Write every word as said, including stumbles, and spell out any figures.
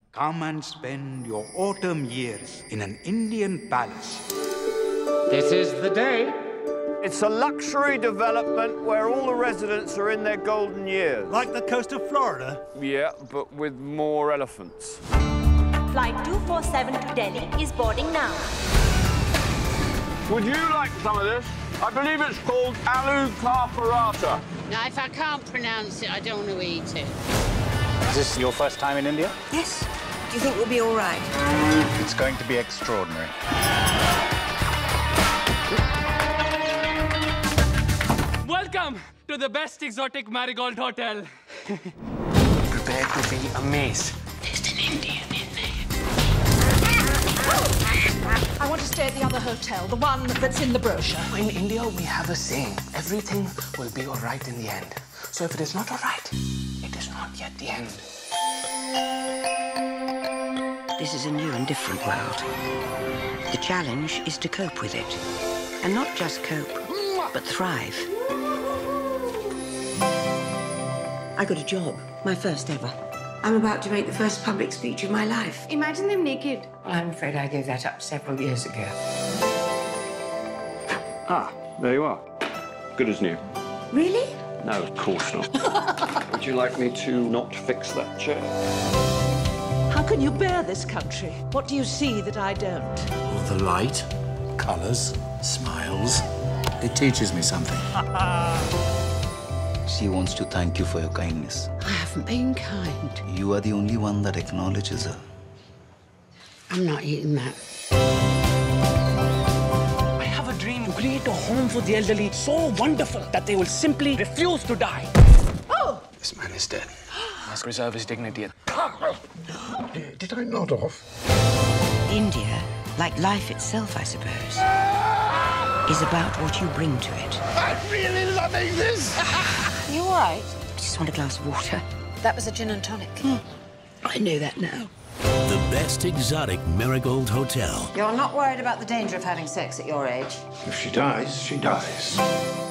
Come and spend your autumn years in an Indian palace. This is the day. It's a luxury development where all the residents are in their golden years. Like the coast of Florida? Yeah, but with more elephants. Flight two four seven to Delhi is boarding now. Would you like some of this? I believe it's called aloo ka paratha. Now, if I can't pronounce it, I don't want to eat it. Is this your first time in India? Yes. Do you think we'll be all right? It's going to be extraordinary. Welcome to the best exotic marigold hotel. Prepare to be amazed. There's an Indian in there. I want to stay at the other hotel, the one that's in the brochure. In India, we have a saying, everything will be all right in the end. So if it is not all right, it is not yet the end. This is a new and different world. The challenge is to cope with it. And not just cope, but thrive. I got a job, my first ever. I'm about to make the first public speech of my life. Imagine them naked. Well, I'm afraid I gave that up several years ago. Ah, there you are. Good as new. Really? No, of course not. Would you like me to not fix that chair? How can you bear this country? What do you see that I don't? Well, the light, colours, smiles. It teaches me something. She wants to thank you for your kindness. I haven't been kind. You are the only one that acknowledges her. I'm not eating that. I have a dream to create a home for the elderly so wonderful that they will simply refuse to die. Oh! This man is dead. Must preserve his dignity. Did I nod off? India, like life itself, I suppose, is about what you bring to it. I'm really loving this! You all right? I just want a glass of water. That was a gin and tonic. I know that now. The best exotic marigold hotel. You're not worried about the danger of having sex at your age? If she dies, she dies.